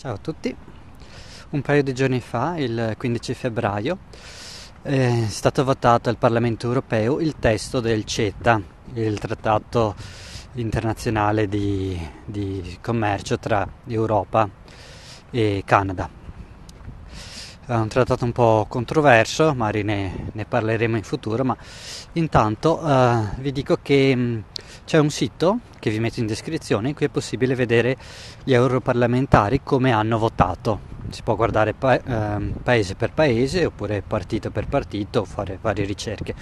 Ciao a tutti. Un paio di giorni fa, il 15 febbraio, è stato votato al Parlamento europeo il testo del CETA, il trattato internazionale di commercio tra Europa e Canada. È un trattato un po' controverso, magari ne parleremo in futuro, ma intanto vi dico che c'è un sito che vi metto in descrizione in cui è possibile vedere gli europarlamentari come hanno votato. Si può guardare paese per paese oppure partito per partito o fare varie ricerche.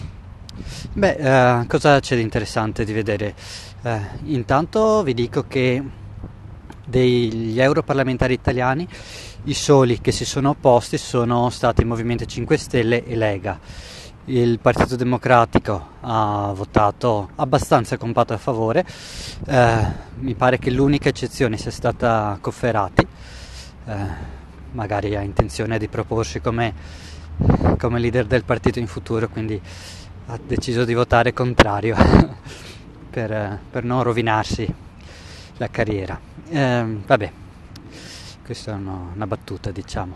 Cosa c'è di interessante di vedere? Intanto vi dico che degli europarlamentari italiani i soli che si sono opposti sono stati il Movimento 5 Stelle e Lega. Il Partito Democratico ha votato abbastanza compatto a favore, mi pare che l'unica eccezione sia stata Cofferati, magari ha intenzione di proporsi come leader del partito in futuro, quindi ha deciso di votare contrario per non rovinarsi la carriera. Vabbè, questa è una battuta, diciamo.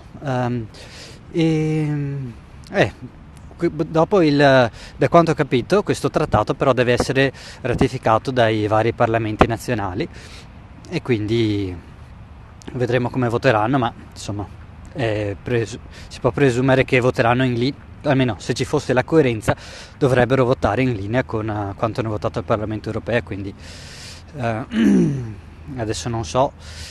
Dopo da quanto ho capito, questo trattato però deve essere ratificato dai vari parlamenti nazionali e quindi vedremo come voteranno, ma insomma si può presumere che voteranno in linea, almeno se ci fosse la coerenza dovrebbero votare in linea con quanto hanno votato al Parlamento europeo, quindi adesso non so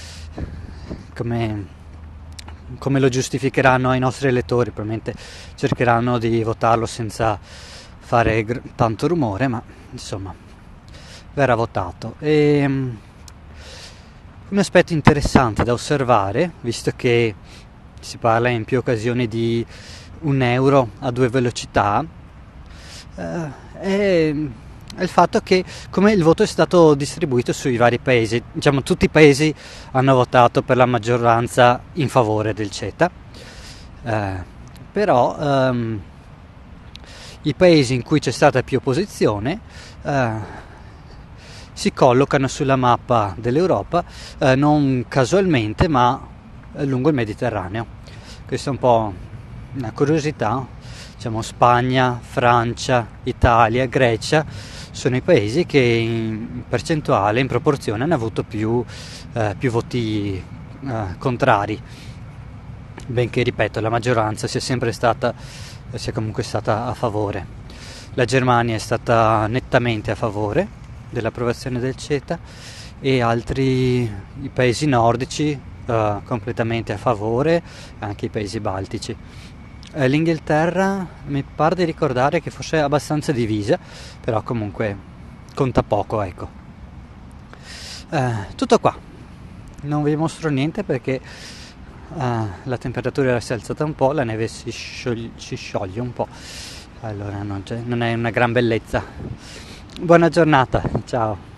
come lo giustificheranno ai nostri elettori. Probabilmente cercheranno di votarlo senza fare tanto rumore, ma insomma verrà votato. Un aspetto interessante da osservare, visto che si parla in più occasioni di un euro a due velocità, è il fatto che come il voto è stato distribuito sui vari paesi. Diciamo, tutti i paesi hanno votato per la maggioranza in favore del CETA, però i paesi in cui c'è stata più opposizione si collocano sulla mappa dell'Europa, non casualmente ma lungo il Mediterraneo. Questa è un po' una curiosità. Diciamo, Spagna, Francia, Italia, Grecia sono i paesi che in percentuale, in proporzione, hanno avuto più voti contrari, benché, ripeto, la maggioranza sia comunque stata a favore. La Germania è stata nettamente a favore dell'approvazione del CETA e i paesi nordici completamente a favore, anche i paesi baltici. L'Inghilterra mi pare di ricordare che fosse abbastanza divisa, però comunque conta poco, ecco. Tutto qua, non vi mostro niente perché la temperatura si è alzata un po', la neve si scioglie un po', allora non è una gran bellezza. Buona giornata, ciao.